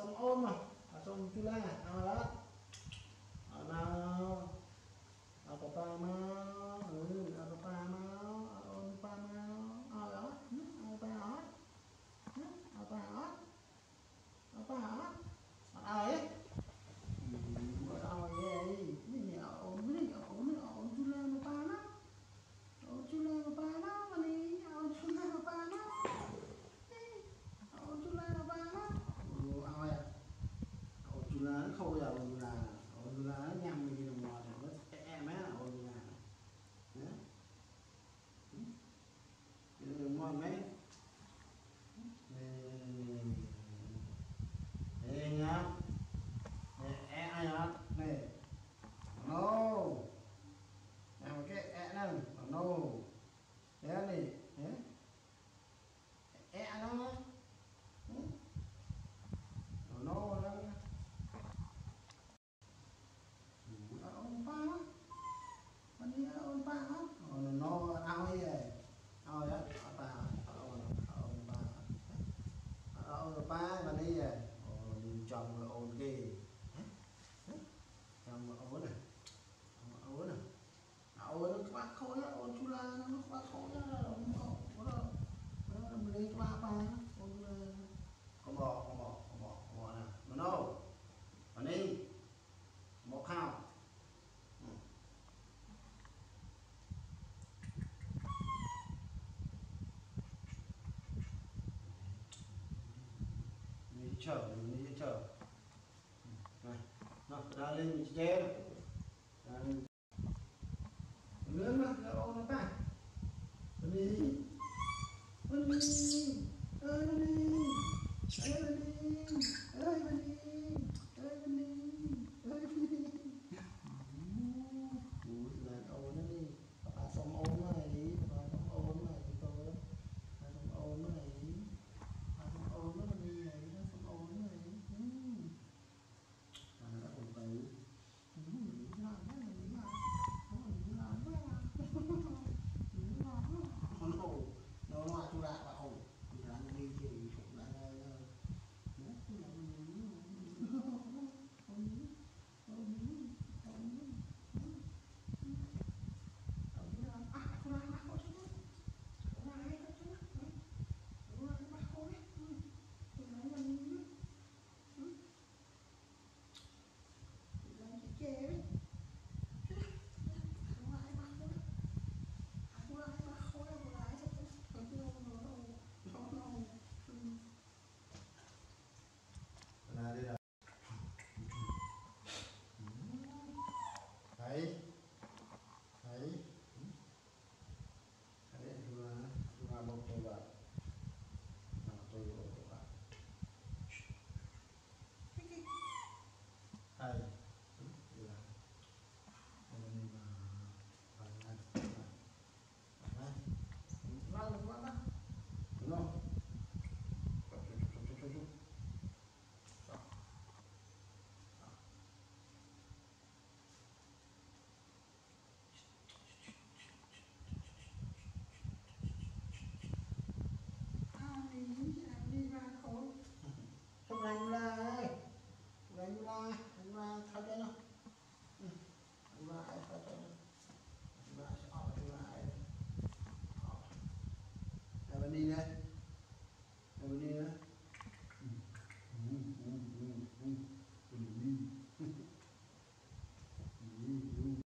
xong ôm mà xong Jula đó nào papa mau papa mau ôm papa mau đó papa đó papa đó papa đó ấy vậy ini ôm Jula papa nó ôm Jula papa nó mà đi ôm Jula papa nó ôm Jula papa nó ôi ôm Jula nó khôi rồi ôm Jula nó nhầm gì đồng ngọt nó em á ôm Jula đó ngon mấy đây nhá ai nhá này no làm cái nè no đấy này nó no đó ông ba anh đi ông ba no ao ấy vậy ao đó ông ba mà đi vậy chồng là ồn kì chồng ồn này ồn này ồn nó quá khối á ồn Jula nó quá khối á nó đi ba ồn con bò nè nó mà đi một khao đi chở này nó ra lên mình chế lớn mà nó ôm nó ta đi xong ôm này đi xong ôm này tôi xong ôm này xong ôm nó đi này nó xong ôm này nó ôm tự nó ngoại Jula và ôm Jula nó đi thì cũng đã là đây là thấy Jula một tôi vào tôi vào đây là mình vào đây đúng không đi ra khối chụp này Jula ơi Jula thôi cho nó Jula thôi cho nó Jula sẽ ở Jula đây bên đi đây bên đi nữa